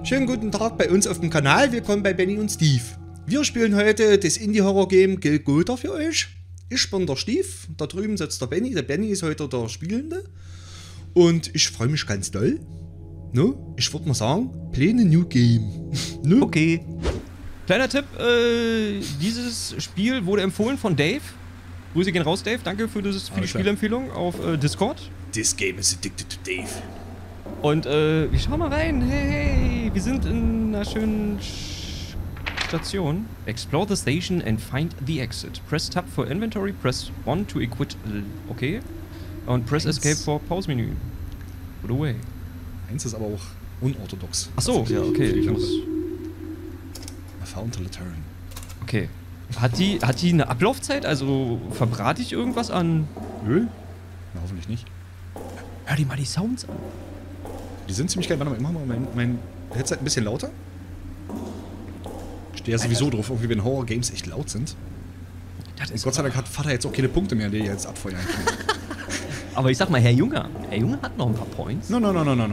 Schönen guten Tag bei uns auf dem Kanal. Willkommen bei Benny und Steve. Wir spielen heute das Indie-Horror-Game Gelgota für euch. Ich bin der Steve, da drüben sitzt der Benny. Der Benny ist heute der Spielende. Und ich freue mich ganz doll. No? Ich würde mal sagen, play a new game. No? Okay. Kleiner Tipp, dieses Spiel wurde empfohlen von Dave. Grüße gehen raus, Dave. Danke für die Spielempfehlung auf Discord. This game is addicted to Dave. Und wir schauen mal rein. Hey, wir sind in einer schönen Station. Explore the station and find the exit. Press Tab for Inventory, press 1 to equip. Okay. Und press Escape for Pause-Menü. Put away. Eins ist aber auch unorthodox. Achso, ja, okay. Ich muss. I found a return. Okay. Hat die eine Ablaufzeit? Also verbrate ich irgendwas an Öl? Na, hoffentlich nicht. Hör dir mal die Sounds an. Die sind ziemlich geil. Warte mal, ich mach mal mein Headset ein bisschen lauter. Ich stehe ja sowieso drauf, irgendwie wenn Horror-Games echt laut sind. Und Gott sei Dank hat Vater jetzt auch keine Punkte mehr, die er jetzt abfeuern kann. Aber ich sag mal, Herr Junge hat noch ein paar Points. No.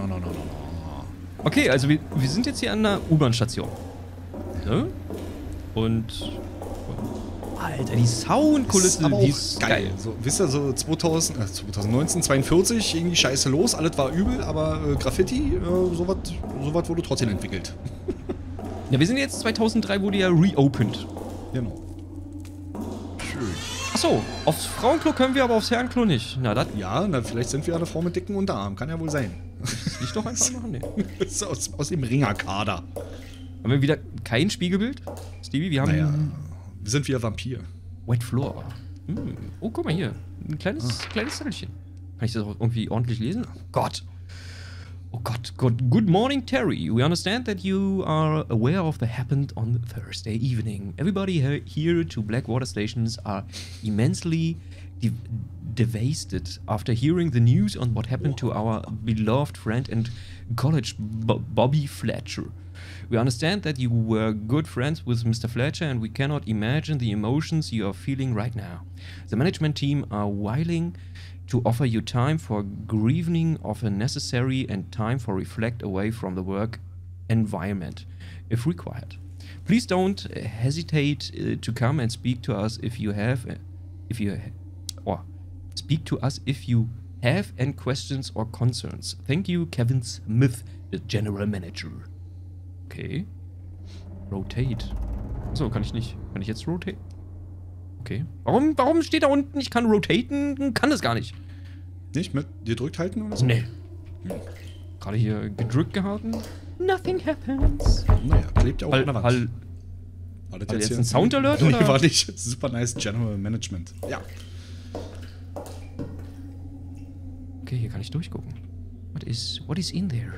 Okay, also wir sind jetzt hier an einer U-Bahn-Station. Ne? Und Alter, die Soundkulisse, die ist geil. So, wisst ihr, so 2019, 42, irgendwie scheiße los, alles war übel, aber Graffiti, sowas wurde trotzdem entwickelt. Ja, wir sind jetzt 2003, wurde ja reopened. Genau. Schön. Achso, aufs Frauenklo können wir, aber aufs Herrenklo nicht. Na, das. Ja, na, vielleicht sind wir eine Frau mit dicken Unterarm, kann ja wohl sein. Nicht doch einfach machen, ne? Das ist aus dem Ringerkader. Haben wir wieder kein Spiegelbild? Stevie, wir haben. Naja, wir sind wieder Vampir. Wet Floor. Oh, guck mal hier. Ein kleines Zettelchen. Kann ich das auch irgendwie ordentlich lesen? Oh Gott. Good morning, Terry. We understand that you are aware of the happened on Thursday evening. Everybody here to Blackwater stations are immensely devastated after hearing the news on what happened to our beloved friend and college Bobby Fletcher. We understand that you were good friends with Mr. Fletcher and we cannot imagine the emotions you are feeling right now. The management team are willing to offer you time for grieving of a necessary and time for reflect away from the work environment, if required. Please don't hesitate to come and speak to us if you have any questions or concerns. Thank you, Kevin Smith, the General Manager. Okay. Rotate. Achso, kann ich nicht. Kann ich jetzt rotate? Okay. Warum steht da unten, ich kann rotaten? Kann das gar nicht. Nicht mit gedrückt halten oder so? Nee. Gerade hier gedrückt gehalten. Nothing happens. Naja, klebt ja auch an der Wand. War das jetzt ein Sound-Alert, oder? Nee, war nicht. Super nice General Management. Ja. Okay, hier kann ich durchgucken. What is in there?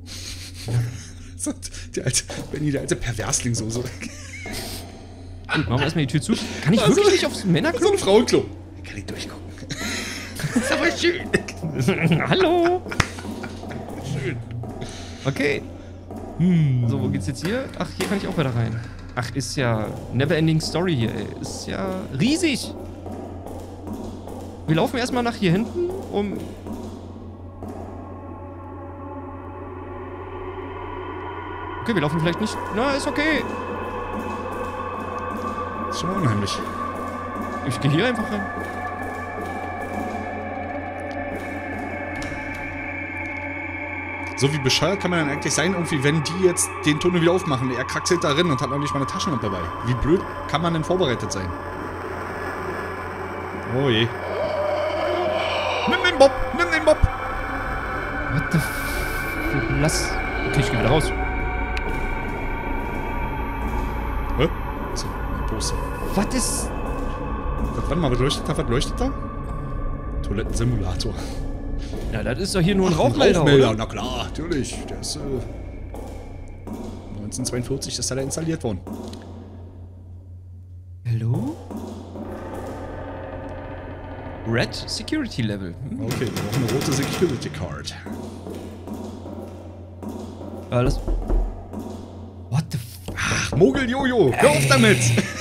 Der alte Perversling so. Gut, machen wir erstmal die Tür zu. Kann ich wirklich nicht aufs Männerklo? So ein Frauenklo. Kann ich durchgucken. Das ist aber schön. Hallo. Schön. Okay. So, wo geht's jetzt hier? Ach, hier kann ich auch wieder rein. Ach, ist ja Neverending Story hier, ey. Ist ja riesig. Wir laufen erstmal nach hier hinten, Okay, wir laufen vielleicht nicht. Na, ist okay. Ist schon mal unheimlich. Ich gehe hier einfach rein. So wie bescheuert kann man dann eigentlich sein, irgendwie, wenn die jetzt den Tunnel wieder aufmachen. Er kraxelt da drin und hat noch nicht mal eine Taschenlampe dabei. Wie blöd kann man denn vorbereitet sein? Oh je. Nimm den Bob! What the f... Lass... Okay, ich geh wieder raus. Hä? So, ein Poster. Was ist... Warte mal, was leuchtet da? Toilettensimulator. Ja, das ist doch hier nur ein Rauchmelder, Rauchmelder, oder? na klar, natürlich. Der ist 1942 ist da installiert worden. Hello? Red Security Level. Okay, wir brauchen eine rote Security Card. Das... What the f... Ach, Mogel-Jojo, hör auf damit!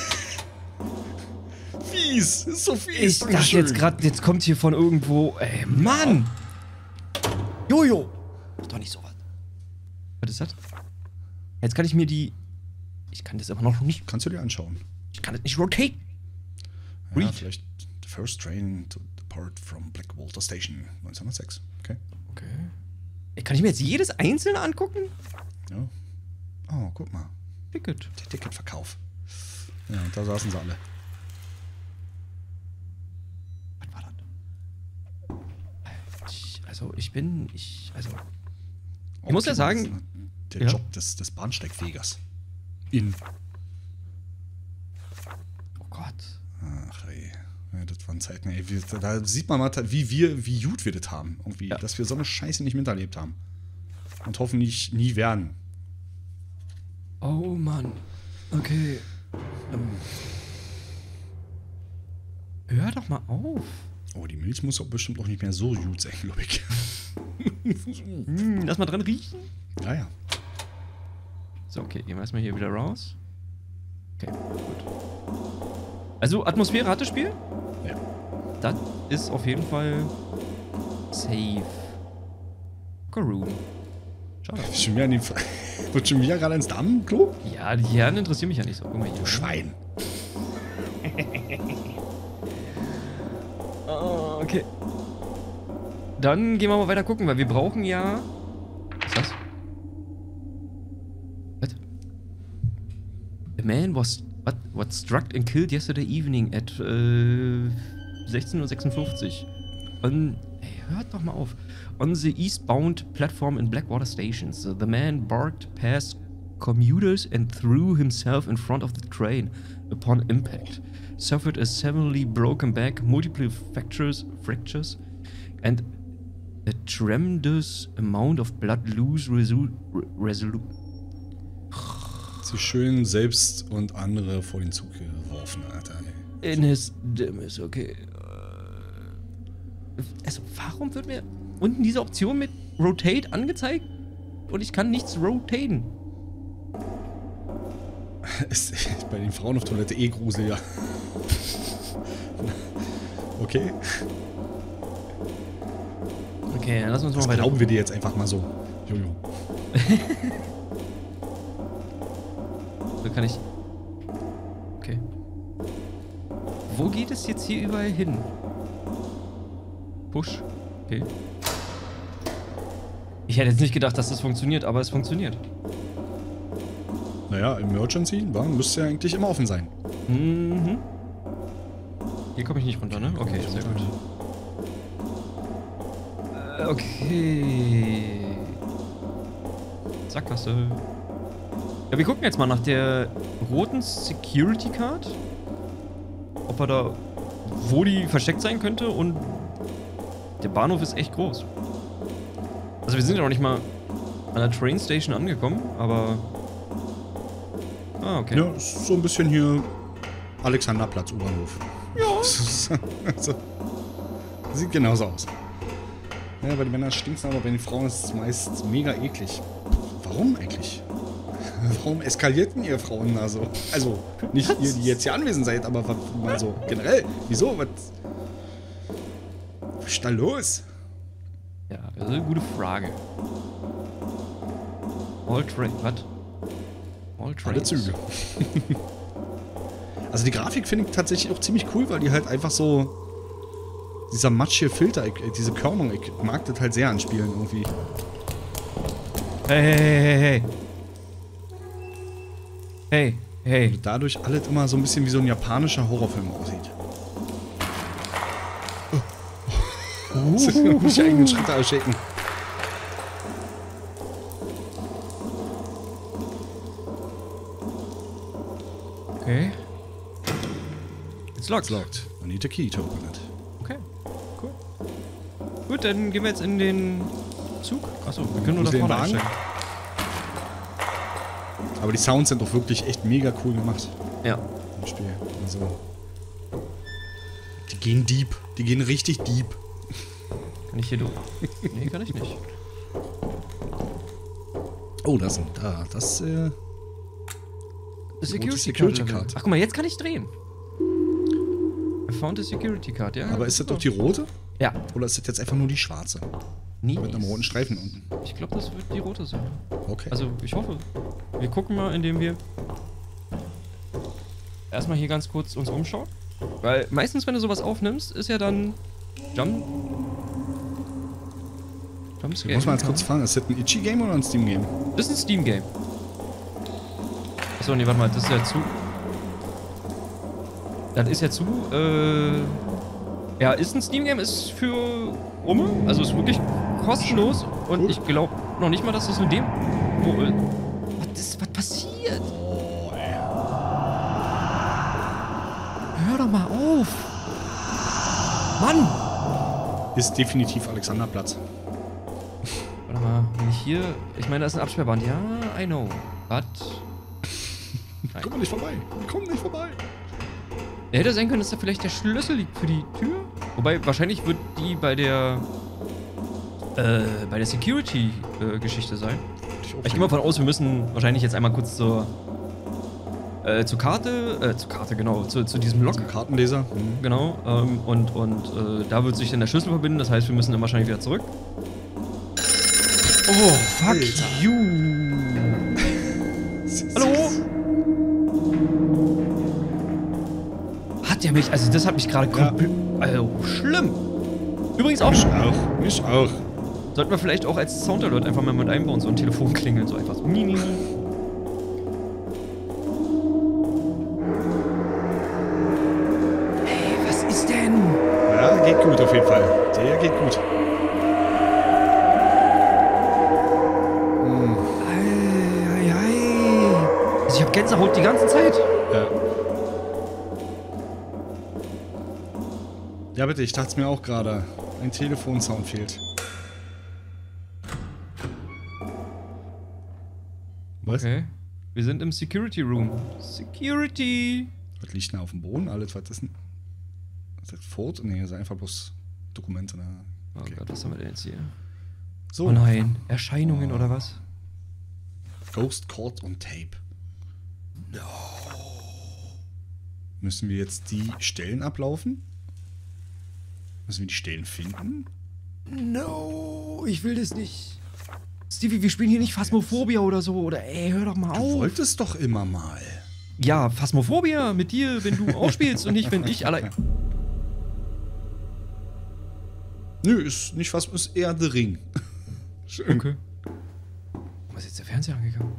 Fies, ist so fies. Ich dachte jetzt gerade, jetzt kommt hier von irgendwo... Ey, Mann! Jojo! Mach doch nicht sowas. Was ist das? Jetzt kann ich mir die... Ich kann das aber noch nicht... Kannst du dir anschauen. Ich kann das nicht rotate. Ja, Read. vielleicht The First Train to Depart from Blackwater Station 1906. Okay. Okay. Kann ich mir jetzt jedes einzelne angucken? Ja. Oh, guck mal. Ticket. Der Ticketverkauf. Ja, und da saßen sie alle. Was war das? Ich muss ja sagen... Der Ja? Job des Bahnsteigfegers. In. Oh Gott. Ach ey. Ja, das waren Zeiten, ey. Da sieht man mal, wie gut wir das haben. Irgendwie, Ja. dass wir so eine Scheiße nicht miterlebt haben. Und hoffentlich nie werden. Oh Mann. Okay. Hör doch mal auf. Oh, die Milch muss auch bestimmt auch nicht mehr so gut sein, glaube ich. Lass mal dran riechen. Ja, ja. So, okay, gehen wir erstmal hier wieder raus. Okay, gut. Also, Atmosphäre hat das Spiel? Ja. Das ist auf jeden Fall safe. Room. Schade. Wird schon wieder gerade ins Damenklo? Ja, die Herren interessieren mich ja nicht so. Guck mal hier. Schwein. Oh, okay. Dann gehen wir mal weiter gucken, weil wir brauchen ja... Was ist das? Was? A man was struck and killed yesterday evening at 16:56 Uhr. Hey, hört doch mal auf. On the eastbound platform in Blackwater Station. So the man barked past commuters and threw himself in front of the train upon impact. Suffered a severely broken back, multiple fractures, and a tremendous amount of blood loose resolute. Sie schön selbst und andere vor den Zug geworfen, Alter. In his dimness, okay. Also, warum wird mir unten diese Option mit Rotate angezeigt und ich kann nichts rotaten? Ist bei den Frauen auf Toilette eh gruseliger. Okay. Okay, dann lass uns mal Das weiter. glauben wir dir jetzt einfach mal so. Jojo. So kann ich. Okay. Wo geht es jetzt hier überall hin? Push. Okay. Ich hätte jetzt nicht gedacht, dass das funktioniert, aber es funktioniert. Naja, Emergency müsste ja eigentlich immer offen sein. Mhm. Hier komme ich nicht runter, ne? Okay, sehr gut. Okay. Sackgasse. Ja, wir gucken jetzt mal nach der roten Security Card. Ob wir da... wo die versteckt sein könnte und... Der Bahnhof ist echt groß. Also wir sind ja noch nicht mal an der Train Station angekommen, aber... Ah, okay. Ja, ist so ein bisschen hier Alexanderplatz, U-Bahnhof. Ja. Also, sieht genauso aus. Ja, bei den Männern stinkt es, aber bei den Frauen ist es meist mega eklig. Warum eigentlich? Warum eskalierten ihr Frauen da so? Also, nicht ihr, die jetzt hier anwesend seid, aber mal so generell. Wieso? Was ist da los? Ja, das ist eine gute Frage. All Train, was? All Trains. Alle Züge. Also die Grafik finde ich tatsächlich auch ziemlich cool, weil die halt einfach so... Dieser matschige Filter, diese Körnung, ich mag das halt sehr an Spielen irgendwie. Hey. Hey. Und dadurch alles immer so ein bisschen wie so ein japanischer Horrorfilm aussieht. Das muss ich eigenen Schritte erschrecken. Okay. It's locked. It's locked. I need a key to open it. Okay, cool. Gut, dann gehen wir jetzt in den Zug. Achso, wir können nur da Den vorne Wagen? einsteigen. Aber die Sounds sind doch wirklich echt mega cool gemacht Ja. im Spiel. Also, die gehen deep. Die gehen richtig deep. Kann ich hier durch? Nee, kann ich nicht. Oh, das sind da. Das, Security Card. Ach, guck mal, jetzt kann ich drehen. I found a Security Card, ja. Aber ist das doch die rote? Ja. Oder ist das jetzt einfach nur die schwarze? Nee. Mit einem roten Streifen unten. Ich glaube, das wird die rote sein. Okay. Also, ich hoffe. Wir gucken mal, indem wir erstmal hier ganz kurz uns umschauen. Weil meistens, wenn du sowas aufnimmst, ist ja dann Jumpscare. Ich muss mal jetzt kurz fragen, ist das ein Itchy-Game oder ein Steam-Game? Das ist ein Steam-Game. Achso, nee, warte mal, das ist ja zu. Das ist ja zu, ja, ist ein Steam-Game, ist für also ist wirklich kostenlos und Cool. ich glaube noch nicht mal, dass das mit dem. Was passiert? Oh, ey. Hör doch mal auf! Mann! Ist definitiv Alexanderplatz. Warte mal, wenn ich hier. Ich meine, da ist ein Absperrband. Ja, I know. But. Komm mal nicht vorbei. Komm nicht vorbei. Hätte sein können, dass da vielleicht der Schlüssel liegt für die Tür. Wobei, wahrscheinlich wird die bei der Security-Geschichte sein. Ich gehe mal davon aus, wir müssen wahrscheinlich jetzt einmal kurz zur Karte, genau, zu diesem Log. Zum Kartenleser. Genau, und da wird sich dann der Schlüssel verbinden, das heißt, wir müssen dann wahrscheinlich wieder zurück. Oh, fuck Alter. you! Hallo? Hat der mich, also das hat mich gerade komplett, also schlimm. Übrigens auch, Ich auch. sollten wir vielleicht auch als Soundalert einfach mal mit einbauen, so ein Telefon klingeln, so einfach so. Hey, was ist denn? Ja, geht gut auf jeden Fall. Der geht gut. Also ich hab Gänsehaut die ganze Zeit. Ja. Ja, bitte, ich dachte es mir auch gerade. Ein Telefonsound fehlt. Was? Okay. Wir sind im Security Room. Security! Was liegt denn auf dem Boden? Alles, was ist denn? Ist das Foto? Nee, das ist einfach bloß Dokumente. Ne? Oh Gott, was haben wir denn jetzt hier? So. Oh nein, Erscheinungen oder was? Ghost Caught on Tape. No. Müssen wir jetzt die Stellen ablaufen? Müssen wir die Stellen finden? No, ich will das nicht. Stevie, wir spielen hier nicht Phasmophobia oder so. Oder ey, hör doch mal Du auf. wolltest doch immer mal. Ja, Phasmophobia mit dir, wenn du auch spielst und nicht, wenn ich allein. Nö, ist nicht was, ist eher The Ring. Schön. Okay. Was ist jetzt der Fernseher angegangen?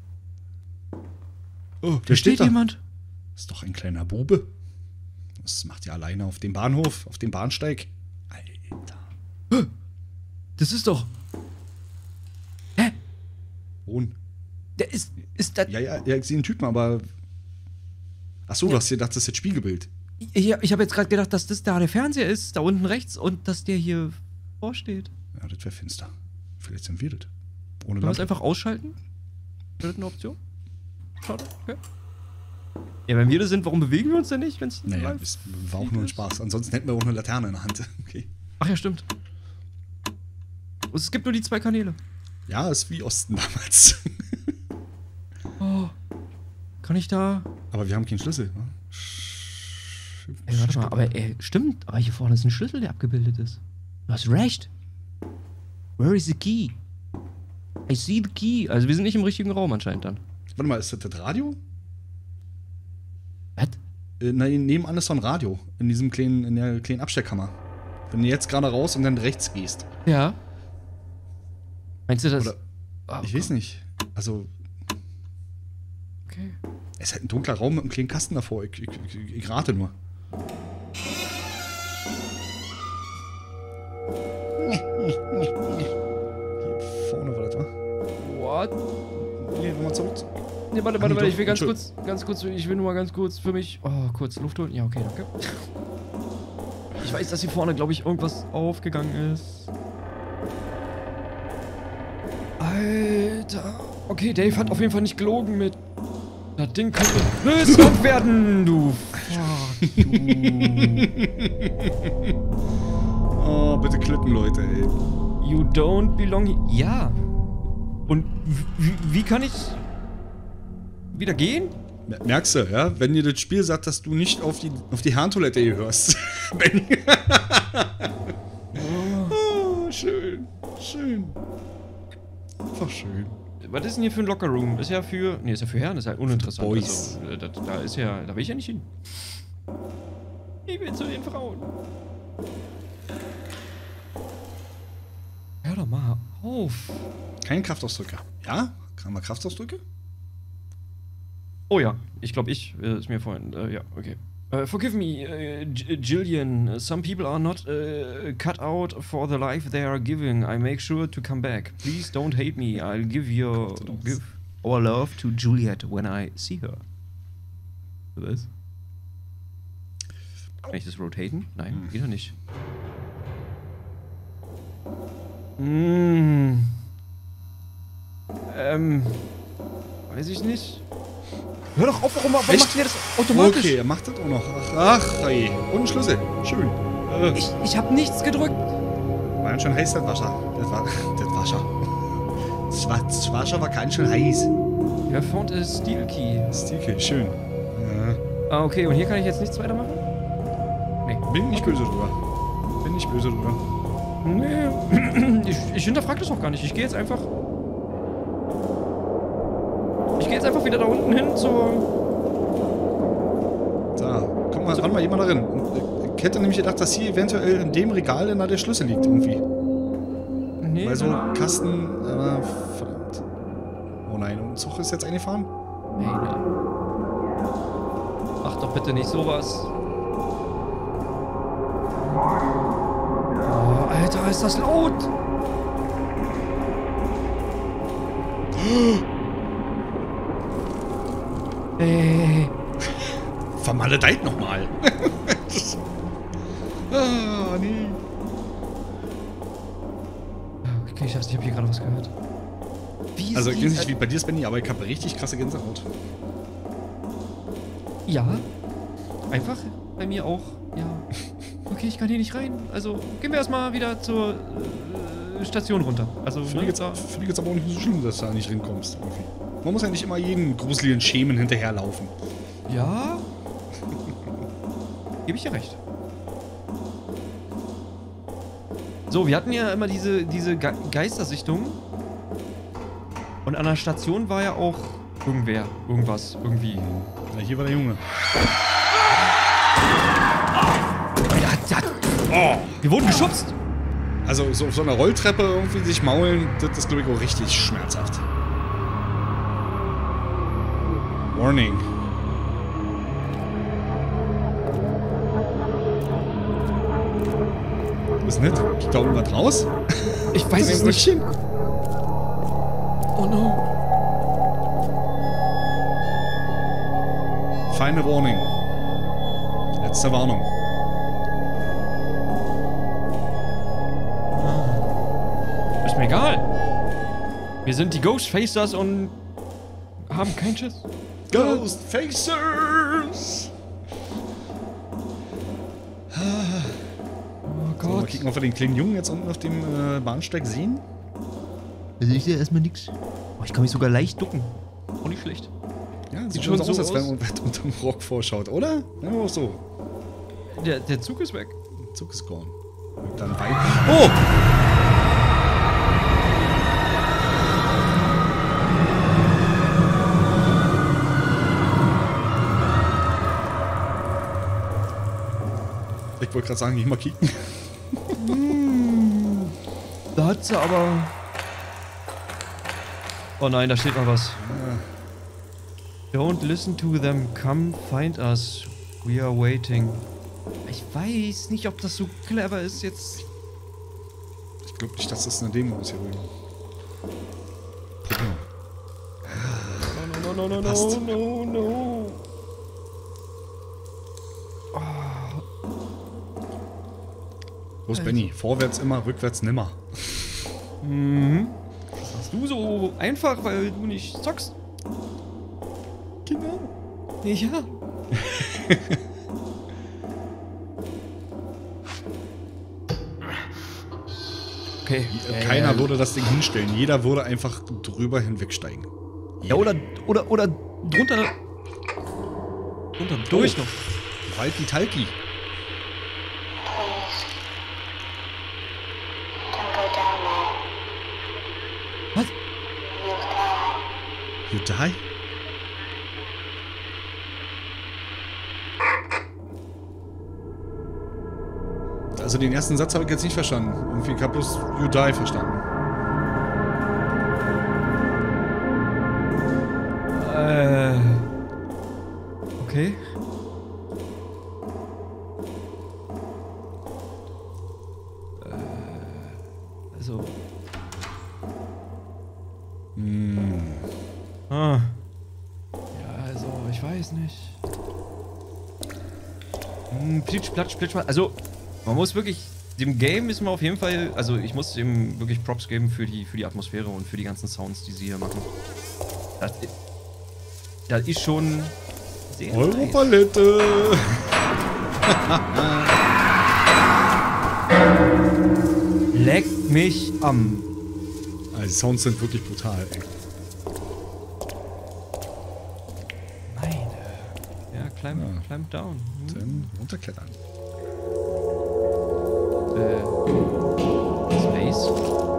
Oh, Da steht da. jemand. Ist doch ein kleiner Bube. Was macht ihr alleine auf dem Bahnhof, auf dem Bahnsteig? Alter. Das ist doch. Hä? Wohn. Der ist das. Ja, ich sehe einen Typen, aber. Achso, du hast dir gedacht, das ist jetzt Spiegelbild. Ich habe jetzt gerade gedacht, dass das da der Fernseher ist, da unten rechts, und dass der hier vorsteht. Ja, das wäre finster. Vielleicht sind wir das. Können Ohne wir es Lampe. einfach ausschalten? Wäre das eine Option? Schade, okay. Ja, wenn wir das sind, warum bewegen wir uns denn nicht, wenn es Naja, das war auch nur ein Spaß. Ansonsten hätten wir auch eine Laterne in der Hand. Okay. Ach ja, stimmt. Es gibt nur die 2 Kanäle. Ja, ist wie Osten damals. Oh. Kann ich da. Aber wir haben keinen Schlüssel. Ne? Ey, warte mal, aber stimmt. Aber hier vorne ist ein Schlüssel, der abgebildet ist. Du hast recht. Where is the key? I see the key. Also wir sind nicht im richtigen Raum anscheinend dann. Warte mal, ist das Radio? Was? Nein, nebenan ist so ein Radio. In der kleinen Abstellkammer. Wenn du jetzt gerade raus und dann rechts gehst. Ja. Meinst du das? Oder, Oh, ich weiß nicht. Also, Okay. es ist halt ein dunkler Raum mit einem kleinen Kasten davor. Ich rate nur. Hier vorne war das, wa? What? Hier, nochmal zurück. Nee, warte, Ah, nee, ich will doch, ganz kurz, ich will nur mal ganz kurz für mich. Oh, kurz Luft holen. Ja, okay, danke. Ich weiß, dass hier vorne, glaube ich, irgendwas aufgegangen ist. Alter. Okay, Dave hat auf jeden Fall nicht gelogen mit. Das Ding könnte böse werden, du. Fuck, du. Oh, bitte klippen, Leute, ey. You don't belong here. Ja. Und wie kann ich wieder gehen? Merkst du, ja? Wenn dir das Spiel sagt, dass du nicht auf die Herrentoilette hörst. Oh, schön. Schön. Einfach schön. Was ist denn hier für ein Lockerroom? Ist ja für. Nee, ist ja für Herren, ist halt uninteressant. Boys. Also, da ist ja. Da will ich ja nicht hin. Ich will zu den Frauen. Hör doch mal auf. Kein Kraftausdrücke. Ja? Haben wir Kraftausdrücke? Oh ja, ich glaube, ist mir vorhin. Ja, okay. Forgive me, Jillian. Some people are not cut out for the life they are giving. I make sure to come back. Please don't hate me. I'll give our love to Juliet when I see her. Was? Kann ich das rotaten? Nein, geht doch nicht. Weiß ich nicht. Hör doch auf, warum macht ihr das automatisch? Okay, er macht das auch noch. Ach, ey. Und ein Schlüssel. Schön. Ich hab nichts gedrückt. War ganz schön heiß, das Wasser. Das Wasser. Das Wasser war ganz schön heiß. Ja, found a Steel Key. Steel Key, schön. Ja. Ah, okay, und hier kann ich jetzt nichts weitermachen? Nee. Bin nicht böse drüber. Bin nicht böse drüber. Nee. Ich hinterfrag das auch gar nicht. Ich gehe jetzt einfach wieder da unten hin zur... Da, guck mal, ran mal jemand darin. Ich hätte nämlich gedacht, dass hier eventuell in dem Regal da der Schlüssel liegt irgendwie. Nee, Weil so ein Kasten... verdammt. Oh nein, und ein Zug ist jetzt eingefahren? Nee. Mach doch bitte nicht sowas. Oh, Alter, ist das laut! Ey. Vermaledeit nochmal. Ah, nee. Okay, ich habe hier gerade was gehört. Wie Also, ich weiß nicht, wie bei dir ist, Benni, aber ich habe richtig krasse Gänsehaut. Ja. Einfach bei mir auch. Ja. Okay, ich kann hier nicht rein. Also, gehen wir erstmal wieder zur Station runter. Also, Finde ich jetzt aber auch nicht so schlimm, dass du da nicht rinkommst. Irgendwie. Man muss ja nicht immer jeden gruseligen Schemen hinterherlaufen. Ja. Gebe ich dir recht. So, wir hatten ja immer diese Geistersichtung. Und an der Station war ja auch irgendwas, irgendwie. Ja, hier war der Junge. Oh, wir wurden geschubst. Also so auf so einer Rolltreppe irgendwie sich maulen, das ist glaube ich auch richtig schmerzhaft. Warning. Was ist nicht? Geht da irgendwas raus? Ich weiß es nicht. Oh no. Final Warning. Letzte Warnung. Ist mir egal. Wir sind die Ghostfacers und haben keinen Schiss. Ghostfacers! Oh So, mal Gott. kicken, ob wir den kleinen Jungen jetzt unten auf dem Bahnsteig sehen. Also ich sehe erstmal nichts. Oh, ich kann mich sogar leicht ducken. Auch nicht schlecht. Ja, sieht Sieht schon schon so aus, so als wenn aus. man unter dem Rock vorschaut, oder? Ja, auch so. Der Zug ist weg. Zug ist gone. Und dann weit. Oh! Ich wollte gerade sagen, nicht mal kicken. Da hat sie aber... Oh nein, da steht noch was. Don't listen to them, come find us. We are waiting. Ich weiß nicht, ob das so clever ist jetzt. Ich glaube nicht, dass das eine Demo ist hier drüben. No. Passt. No. Los, Benni, vorwärts immer, rückwärts nimmer. Mhm. Das machst du so einfach, weil du nicht zockst. Genau. Ja. Okay. Keiner würde das Ding hinstellen. Jeder würde einfach drüber hinwegsteigen. Ja, oder drunter. Drunter durch noch. Walki-Talki. Dann Was? You die? Also den ersten Satz habe ich jetzt nicht verstanden. Irgendwie, ich habe bloß You die verstanden. Okay. Also. Ah. Ja, also, ich weiß nicht. Plitsch, platsch, plitsch, platsch. Also, man muss wirklich. Dem Game ist man auf jeden Fall. Also, ich muss dem wirklich Props geben für die Atmosphäre und für die ganzen Sounds, die sie hier machen. Das ist schon. Sehr Europalette! Leck mich am. Also die Sounds sind wirklich brutal, ey. Meine. Ja, climb down. Dann runterklettern. Space.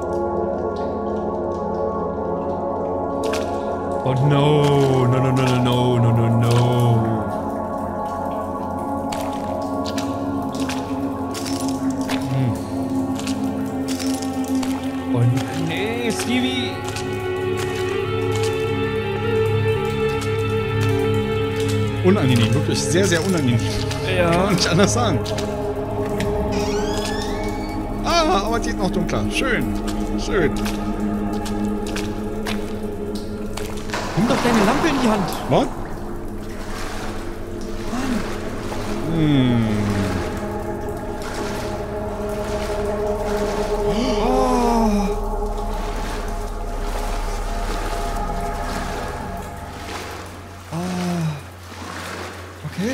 Oh no, no, no, no, no, no, no, no, no. Oh nee, Stevie. Unangenehm, wirklich sehr, sehr unangenehm. Ja. Kann man nicht anders sagen. Ah, aber es geht noch dunkler. Schön. Schön. Nimm doch deine Lampe in die Hand. Was? Okay.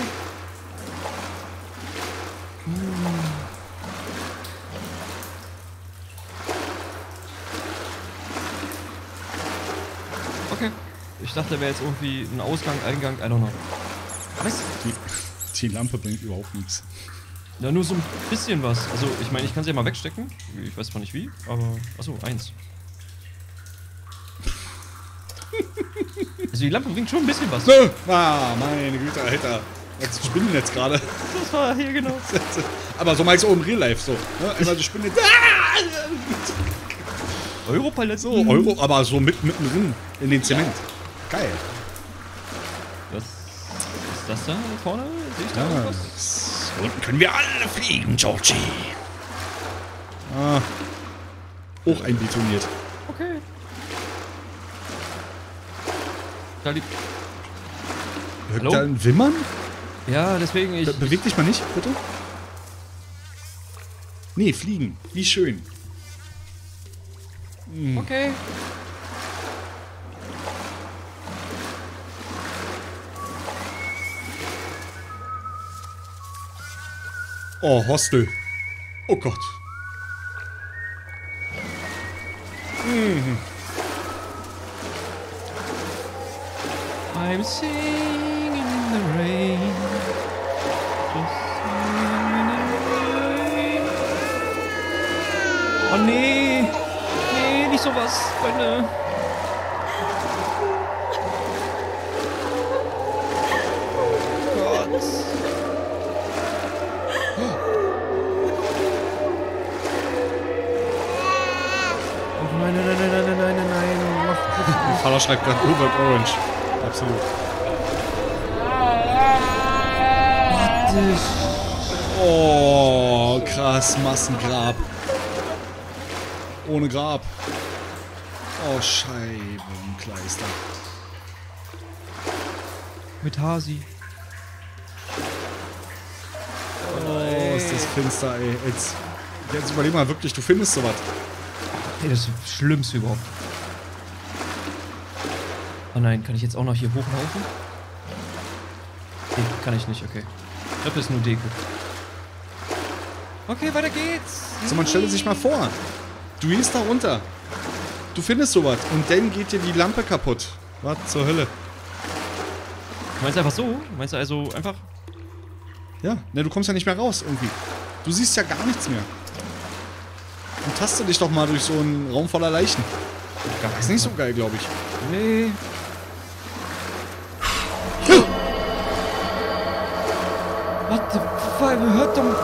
Okay. Ich dachte, da wäre jetzt irgendwie ein Ausgang, Eingang, I don't know. Was? Die Lampe bringt überhaupt nichts. Ja, nur so ein bisschen was. Also, ich meine, ich kann sie ja mal wegstecken. Ich weiß zwar nicht wie, aber... Achso, 1. Also, die Lampe bringt schon ein bisschen was. Ah, meine Güte, Alter. Jetzt spinnen jetzt gerade. Das war hier genau. Aber so mal so im Real Life so. Ne? Einmal die Spinne. Europalette. So, Euro, aber so mittendrin in den Zement. Geil. Was ist das da vorne? Sehe ich da Ja, irgendwas? unten können wir alle fliegen, Georgie. Ah. Hoch einbetoniert. Okay. Da liegt... Hört Hallo? da ein Wimmern? Ja, deswegen ich... Beweg dich mal nicht, bitte. Nee, fliegen. Wie schön. Okay. Oh, Hostel. Oh Gott. I'm singing in the rain. Just singing in the rain. Oh nee. Nee, nicht sowas, Freunde. Gott. Oh nein, nein, nein, nein, nein, nein, nein, nein. Mach bitte Mein nicht. Vater schreibt gerade Overt Orange. Absolut. Oh, krass. Massengrab. Ohne Grab. Oh, Scheibenkleister. Mit Hasi. Oh, ist das finster, ey. Jetzt überleg mal wirklich, du findest sowas. Ey, das ist das Schlimmste überhaupt. Oh nein, kann ich jetzt auch noch hier hochlaufen? Nee, kann ich nicht, okay. Ich glaube, das ist nur Deko. Okay, weiter geht's. So, man stelle sich mal vor. Du gehst da runter. Du findest sowas. Und dann geht dir die Lampe kaputt. Was zur Hölle? Du meinst einfach so? Du meinst also einfach... Ja, ne, du kommst ja nicht mehr raus irgendwie. Du siehst ja gar nichts mehr. Und taste dich doch mal durch so einen Raum voller Leichen. Das ist nicht so geil, glaube ich. Nee. What the fuck? Hört doch.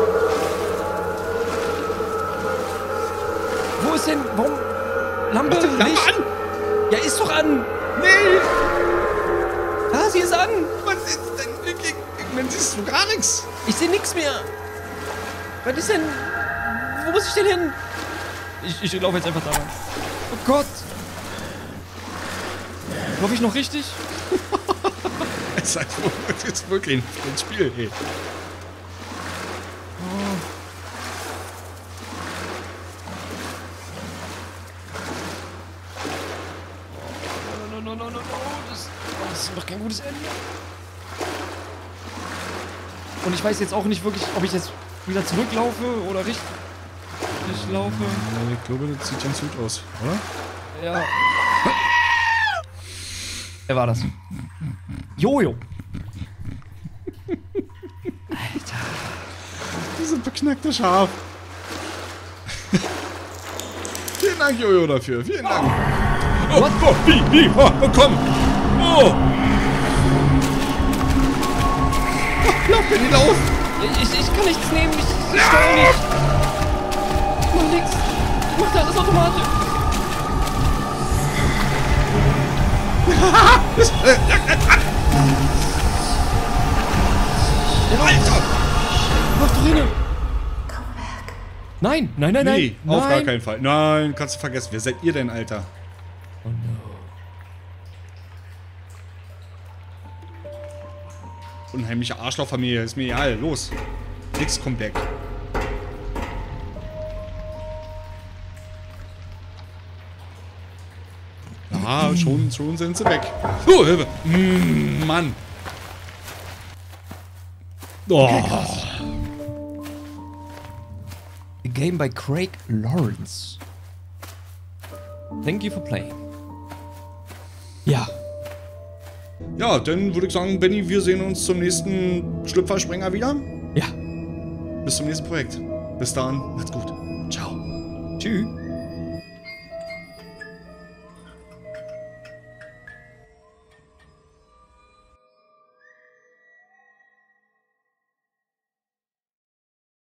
Wo ist denn. Warum? Lampe? Mach die Lampe Licht? an! Ja, ist doch an! Nee! Ah, sie ist an! Was ist denn? Man siehst du gar nichts. Ich sehe nichts mehr! Was ist denn. Wo muss ich denn hin? Ich laufe jetzt einfach da rein. Oh Gott! Laufe ich noch richtig? Es ist wirklich ein Spiel, ey. No. Das ist doch kein gutes Ende. Und ich weiß jetzt auch nicht wirklich, ob ich jetzt wieder zurücklaufe oder richtig laufe. Ich glaube, das sieht ganz gut aus, oder? Ja. Wer war das? Jojo. Alter. Diese beknackte Schaf. Vielen Dank, Jojo, dafür. Vielen Dank. Oh, wie? Oh, komm. Oh. Lauf, Benni, lauf. Ich kann nichts nehmen. Ich steuere nicht. Ich mach nichts. Ich mach da alles automatisch. Alter. Mach doch hin. Nein. Nee, auf gar Nein. keinen Fall. Nein, kannst du vergessen. Wer seid ihr denn, Alter? Oh no. Unheimliche Arschlochfamilie. Ist mir egal. Los. Nix kommt weg. Ja, schon sind sie weg. Oh, Hilfe. Mann. Oh. A game by Craig Lawrence. Thank you for playing. Ja. Ja, dann würde ich sagen, Benni, wir sehen uns zum nächsten Schlüpferspringer wieder. Ja. Bis zum nächsten Projekt. Bis dann. Macht's gut. Ciao. Tschüss.